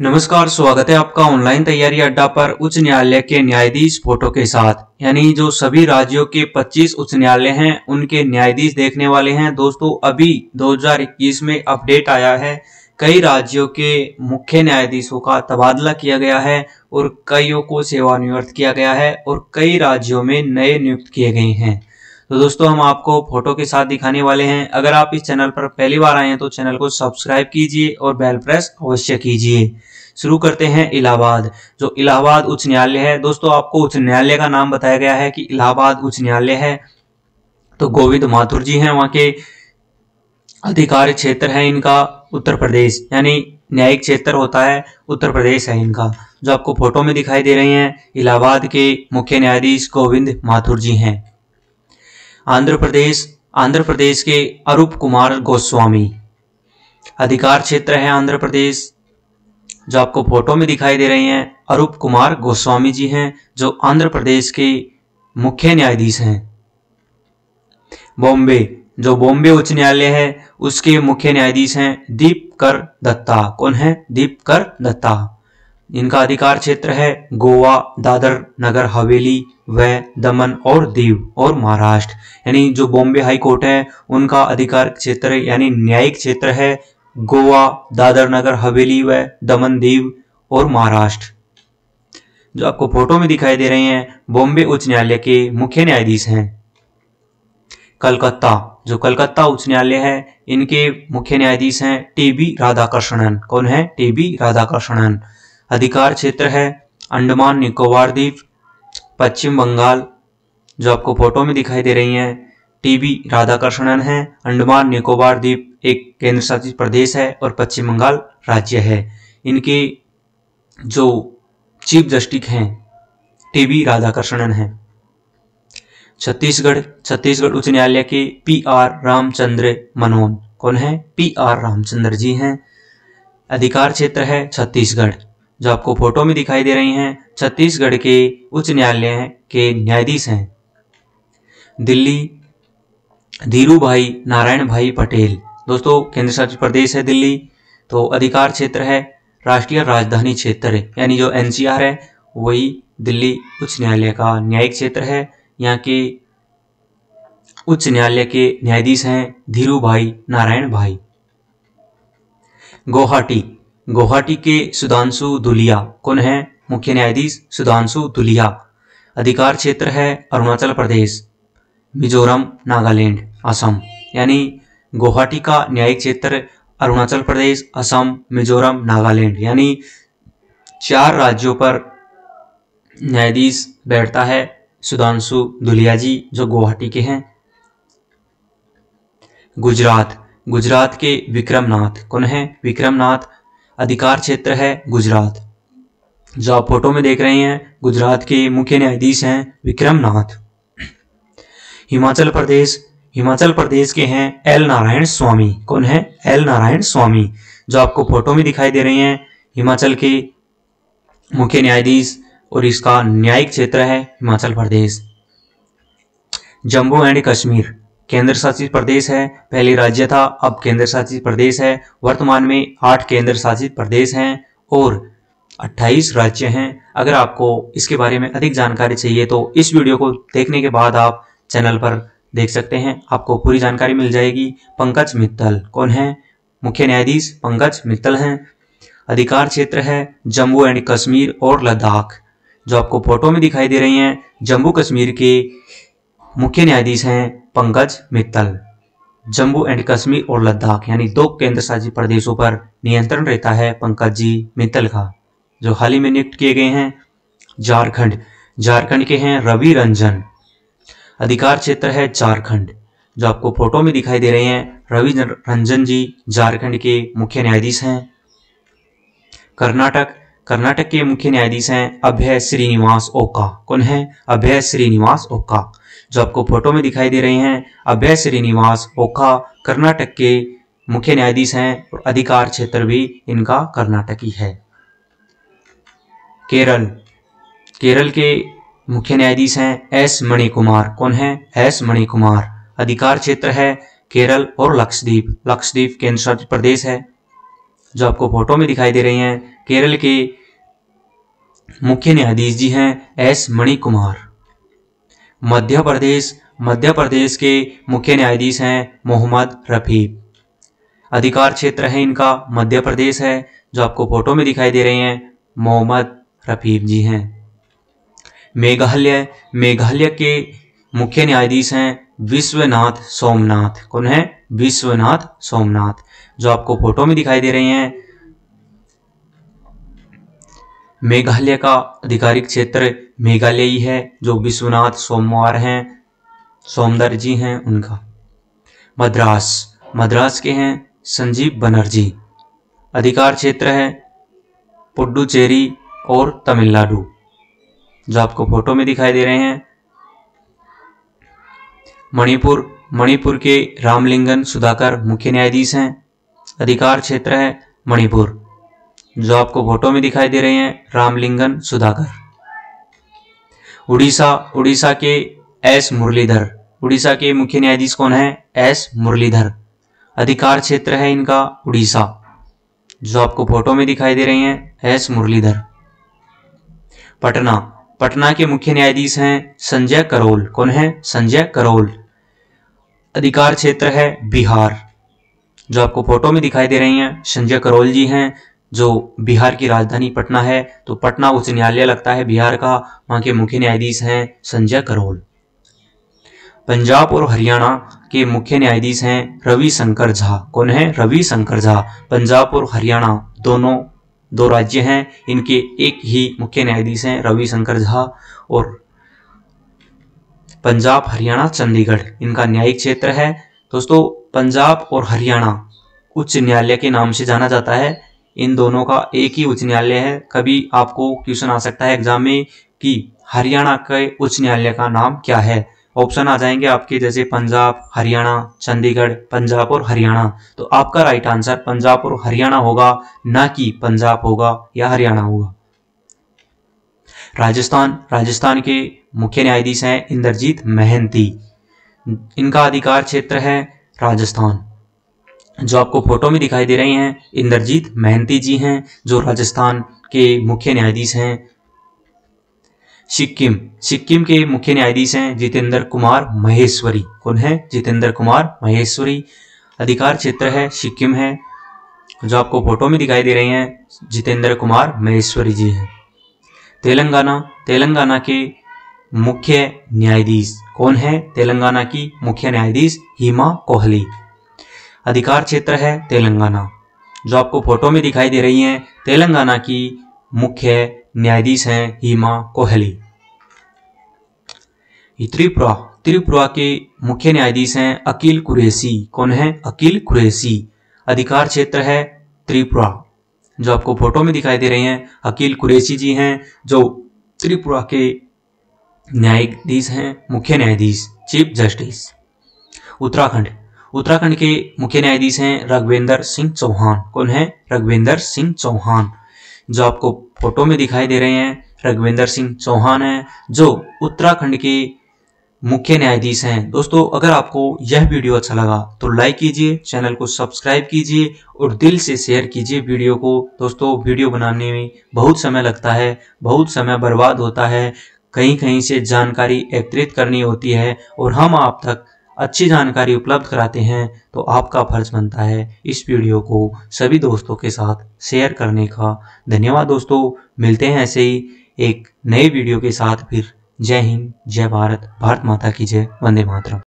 नमस्कार, स्वागत है आपका ऑनलाइन तैयारी अड्डा पर। उच्च न्यायालय के न्यायाधीश फोटो के साथ, यानी जो सभी राज्यों के 25 उच्च न्यायालय हैं उनके न्यायाधीश देखने वाले हैं। दोस्तों, अभी 2021 में अपडेट आया है, कई राज्यों के मुख्य न्यायाधीशों का तबादला किया गया है और कईयों को सेवानिवृत्त किया गया है और कई राज्यों में नए नियुक्त किए गए हैं। तो दोस्तों, हम आपको फोटो के साथ दिखाने वाले हैं। अगर आप इस चैनल पर पहली बार आए हैं तो चैनल को सब्सक्राइब कीजिए और बेल प्रेस अवश्य कीजिए। शुरू करते हैं इलाहाबाद। जो इलाहाबाद उच्च न्यायालय है, दोस्तों आपको उच्च न्यायालय का नाम बताया गया है कि इलाहाबाद उच्च न्यायालय है। तो गोविंद माथुर जी हैं वहां के। अधिकार क्षेत्र है इनका उत्तर प्रदेश, यानी न्यायिक क्षेत्र होता है उत्तर प्रदेश है इनका। जो आपको फोटो में दिखाई दे रहे हैं, इलाहाबाद के मुख्य न्यायाधीश गोविंद माथुर जी हैं। आंध्र प्रदेश के अरूप कुमार गोस्वामी। अधिकार क्षेत्र है आंध्र प्रदेश। जो आपको फोटो में दिखाई दे रहे हैं, अरूप कुमार गोस्वामी जी हैं, जो आंध्र प्रदेश के मुख्य न्यायाधीश हैं। बॉम्बे, जो बॉम्बे उच्च न्यायालय है उसके मुख्य न्यायाधीश हैं दीपकर दत्ता। कौन है? दीपकर दत्ता। इनका अधिकार क्षेत्र है गोवा, दादर नगर हवेली व दमन और दीव और महाराष्ट्र। यानी जो बॉम्बे हाई कोर्ट है उनका अधिकार क्षेत्र यानी न्यायिक क्षेत्र है गोवा, दादर नगर हवेली व दमन दीव और महाराष्ट्र। जो आपको फोटो में दिखाई दे रहे हैं, बॉम्बे उच्च न्यायालय के मुख्य न्यायाधीश हैं। कलकत्ता, जो कलकत्ता उच्च न्यायालय है इनके मुख्य न्यायाधीश हैं टीबी राधाकृष्णन। कौन है? टीबी राधाकृष्णन। अधिकार क्षेत्र है अंडमान निकोबार द्वीप, पश्चिम बंगाल। जो आपको फोटो में दिखाई दे रही हैं, टीबी राधाकृष्णन है। अंडमान निकोबार द्वीप एक केंद्र शासित प्रदेश है और पश्चिम बंगाल राज्य है। इनके जो चीफ जस्टिस हैं टीबी राधाकृष्णन हैं। छत्तीसगढ़ उच्च न्यायालय के पी.आर. रामचंद्र मनोन। कौन है? पी.आर. रामचंद्र जी हैं। अधिकार क्षेत्र है छत्तीसगढ़। जो आपको फोटो में दिखाई दे रही हैं, छत्तीसगढ़ के उच्च न्यायालय के न्यायाधीश हैं। दिल्ली, धीरूभाई नारायण भाई पटेल। दोस्तों, केंद्र शासित प्रदेश है दिल्ली। तो अधिकार क्षेत्र है राष्ट्रीय राजधानी क्षेत्र, यानी जो एनसीआर है वही दिल्ली उच्च न्यायालय का न्यायिक क्षेत्र है। यहाँ के उच्च न्यायालय के न्यायाधीश हैं धीरूभाई नारायण भाई। गुवाहाटी के सुधांशु धुलिया। कौन है? मुख्य न्यायाधीश सुधांशु धुलिया। अधिकार क्षेत्र है अरुणाचल प्रदेश, मिजोरम, नागालैंड, असम। यानी गुवाहाटी का न्यायिक क्षेत्र अरुणाचल प्रदेश, असम, मिजोरम, नागालैंड, यानी 4 राज्यों पर न्यायाधीश बैठता है सुधांशु धुलिया जी, जो गुवाहाटी के हैं। गुजरात के विक्रमनाथ। कौन है? विक्रमनाथ। अधिकार क्षेत्र है गुजरात। जो आप फोटो में देख रहे हैं, गुजरात के मुख्य न्यायाधीश हैं विक्रमनाथ। हिमाचल प्रदेश के हैं एल नारायण स्वामी। कौन है? एल नारायण स्वामी। जो आपको फोटो में दिखाई दे रहे हैं, हिमाचल के मुख्य न्यायाधीश और इसका न्यायिक क्षेत्र है हिमाचल प्रदेश। जम्मू एंड कश्मीर केंद्र शासित प्रदेश है। पहले राज्य था, अब केंद्र शासित प्रदेश है। वर्तमान में 8 केंद्र शासित प्रदेश हैं और 28 राज्य हैं। अगर आपको इसके बारे में अधिक जानकारी चाहिए तो इस वीडियो को देखने के बाद आप चैनल पर देख सकते हैं, आपको पूरी जानकारी मिल जाएगी। पंकज मित्तल। कौन है? मुख्य न्यायाधीश पंकज मित्तल हैं। अधिकार क्षेत्र है जम्मू एंड कश्मीर और लद्दाख। जो आपको फोटो में दिखाई दे रही हैं, जम्मू कश्मीर के मुख्य न्यायाधीश हैं पंकज मित्तल। जम्मू एंड कश्मीर और लद्दाख यानी 2 केंद्र शासित प्रदेशों पर नियंत्रण रहता है पंकज जी मित्तल का, जो हाल ही में नियुक्त किए गए हैं। झारखंड के हैं रवि रंजन। अधिकार क्षेत्र है झारखंड। जो आपको फोटो में दिखाई दे रहे हैं, रवि रंजन जी झारखंड के मुख्य न्यायाधीश हैं। कर्नाटक के मुख्य न्यायाधीश हैं अभय श्रीनिवास ओका। कौन है? अभय श्रीनिवास ओका। जो आपको फोटो में दिखाई दे रहे हैं, अभय श्रीनिवास ओका कर्नाटक के मुख्य न्यायाधीश हैं और अधिकार क्षेत्र भी इनका कर्नाटक ही है। केरल के मुख्य न्यायाधीश हैं एस मणिकुमार। कौन है? एस मणिकुमार। अधिकार क्षेत्र है केरल और लक्षद्वीप केंद्र शासित प्रदेश है। जो आपको फोटो में दिखाई दे रही हैं केरल के मुख्य न्यायाधीश जी हैं एस मणिकुमार। मध्य प्रदेश के मुख्य न्यायाधीश हैं मोहम्मद रफीक। अधिकार क्षेत्र है इनका मध्य प्रदेश है। जो आपको फोटो में दिखाई दे रहे हैं मोहम्मद रफीक जी हैं। मेघालय के मुख्य न्यायाधीश हैं विश्वनाथ सोमनाथ। कौन है? विश्वनाथ सोमनाथ। जो आपको फोटो में दिखाई दे रहे हैं मेघालय का आधिकारिक क्षेत्र मेघालय ही है। जो विश्वनाथ सोमदर जी हैं उनका। मद्रास के हैं संजीव बनर्जी। अधिकार क्षेत्र है पुडुचेरी और तमिलनाडु। जो आपको फोटो में दिखाई दे रहे हैं मणिपुर के रामलिंगन सुधाकर मुख्य न्यायाधीश हैं। अधिकार क्षेत्र है मणिपुर। जो आपको फोटो में दिखाई दे रहे हैं रामलिंगन सुधाकर। उड़ीसा के एस मुरलीधर। उड़ीसा के मुख्य न्यायाधीश कौन है? एस मुरलीधर। अधिकार क्षेत्र है इनका उड़ीसा। जो आपको फोटो में दिखाई दे रही हैं एस मुरलीधर। पटना के मुख्य न्यायाधीश हैं संजय करोल। कौन है? संजय करोल। अधिकार क्षेत्र है बिहार। जो आपको फोटो में दिखाई दे रही हैं संजय करोल जी हैं। जो बिहार की राजधानी पटना है तो पटना उच्च न्यायालय लगता है बिहार का। वहां के मुख्य न्यायाधीश हैं संजय करोल। पंजाब और हरियाणा के मुख्य न्यायाधीश हैं रविशंकर झा। कौन है? रविशंकर झा। पंजाब और हरियाणा दोनों दो राज्य हैं, इनके एक ही मुख्य न्यायाधीश हैं रविशंकर झा। और पंजाब हरियाणा चंडीगढ़ इनका न्यायिक क्षेत्र है। दोस्तों पंजाब और हरियाणा उच्च न्यायालय के नाम से जाना जाता है। इन दोनों का एक ही उच्च न्यायालय है। कभी आपको क्वेश्चन आ सकता है एग्जाम में कि हरियाणा के उच्च न्यायालय का नाम क्या है। ऑप्शन आ जाएंगे आपके जैसे पंजाब, हरियाणा, चंडीगढ़, पंजाब और हरियाणा। तो आपका राइट आंसर पंजाब और हरियाणा होगा, ना कि पंजाब होगा या हरियाणा होगा। राजस्थान के मुख्य न्यायाधीश हैं इंद्रजीत महंती। इनका अधिकार क्षेत्र है राजस्थान। जो आपको फोटो में दिखाई दे रही हैं इंद्रजीत महंती जी हैं, जो राजस्थान के मुख्य न्यायाधीश हैं। सिक्किम के मुख्य न्यायाधीश हैं जितेंद्र कुमार महेश्वरी। कौन है? जितेंद्र कुमार महेश्वरी। अधिकार क्षेत्र है सिक्किम है। जो आपको फोटो में दिखाई दे रही हैं जितेंद्र कुमार महेश्वरी जी हैं। तेलंगाना के मुख्य न्यायाधीश कौन है? तेलंगाना की मुख्य न्यायाधीश हिमा कोहली। अधिकार क्षेत्र है तेलंगाना। जो आपको फोटो में दिखाई दे रही हैं तेलंगाना की मुख्य न्यायाधीश हैं हिमा कोहली। त्रिपुरा के मुख्य न्यायाधीश हैं अकील कुरैशी। कौन है? अकील कुरैशी। अधिकार क्षेत्र है त्रिपुरा। जो आपको फोटो में दिखाई दे रही हैं अकील कुरैशी जी हैं, जो त्रिपुरा के न्यायाधीश हैं, मुख्य न्यायाधीश, चीफ जस्टिस। उत्तराखंड के मुख्य न्यायाधीश हैं रघवेंद्र सिंह चौहान। कौन है? रघवेंद्र सिंह चौहान। जो आपको फोटो में दिखाई दे रहे हैं रघवेंद्र सिंह चौहान हैं, जो उत्तराखंड के मुख्य न्यायाधीश हैं। दोस्तों अगर आपको यह वीडियो अच्छा लगा तो लाइक कीजिए, चैनल को सब्सक्राइब कीजिए और दिल से शेयर कीजिए वीडियो को। दोस्तों वीडियो बनाने में बहुत समय लगता है, बहुत समय बर्बाद होता है, कहीं से जानकारी एकत्रित करनी होती है और हम आप तक अच्छी जानकारी उपलब्ध कराते हैं, तो आपका फर्ज बनता है इस वीडियो को सभी दोस्तों के साथ शेयर करने का। धन्यवाद दोस्तों, मिलते हैं ऐसे ही एक नए वीडियो के साथ फिर। जय हिंद, जय भारत, भारत माता की जय, वंदे मातरम।